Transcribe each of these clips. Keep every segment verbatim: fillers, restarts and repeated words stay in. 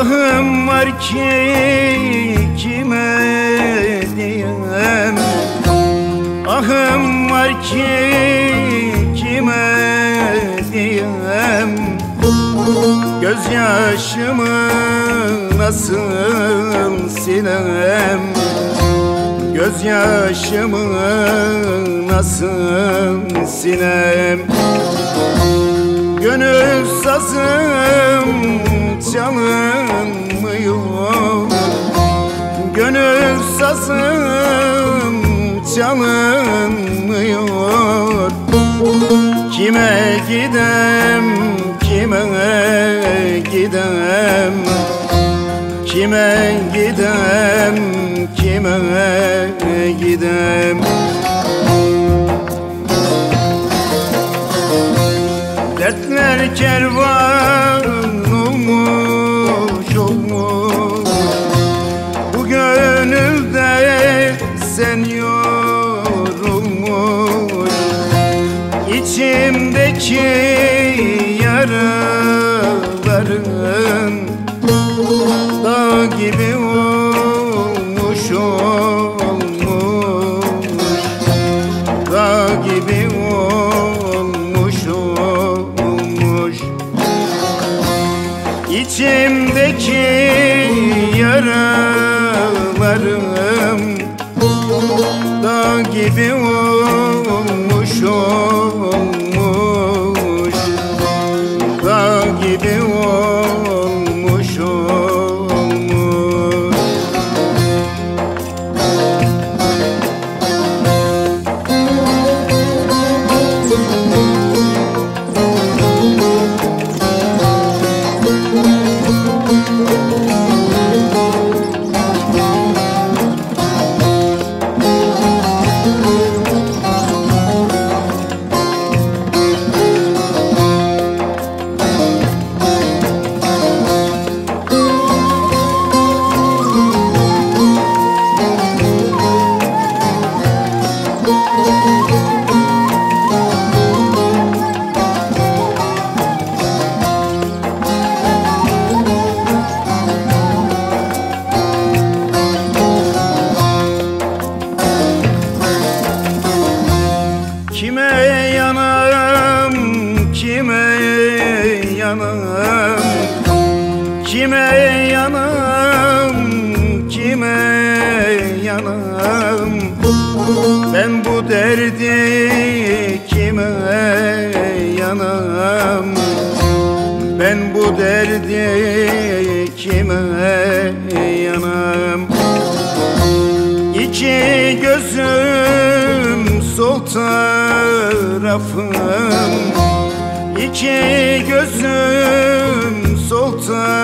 Ahım var ki kime diyem, ahım var ki kime diyem. Gözyaşımı nasıl silem, gözyaşımı nasıl silem. Gönül sazım çalınmıyor, gönül sazım çalınmıyor. Kime gidem, kime gidem, kime gidem, kime gidem. Dertler kervan olmuş olmuş, bu gönülde sen yorulmuş. İçimdeki yaraların dağ gibi olmuş olmuş, dağ gibi olmuş olmuş. İçimdeki yaralarım dağ gibi olmuş olmuş, dağ gibi olmuş olmuş. Kime yanam, kime yanam, kime yanam, kime yanam. Ben bu derdi kime yanam, ben bu derdi kime yanam. İki gözüm sol tarafım, iki gözüm sol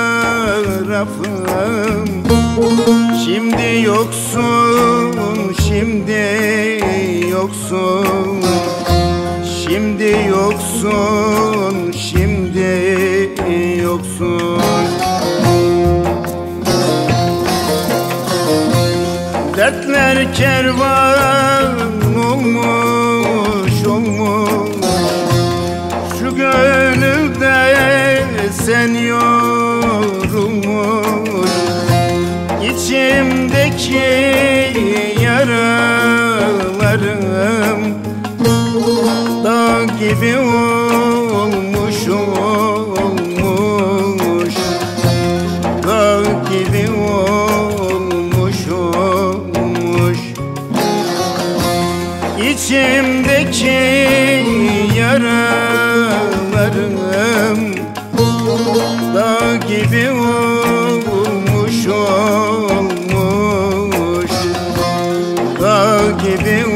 tarafım. Şimdi yoksun, şimdi yoksun, şimdi yoksun, şimdi yoksun. Dertler kervan olmuş olmuş, şu gönülde sen yorulmuş. İçimdeki yaralarım dağ gibi olmuş olmuş, dağ gibi olmuş olmuş. İçimdeki yaralarım dağ gibi olmuş olmuş, dağ gibi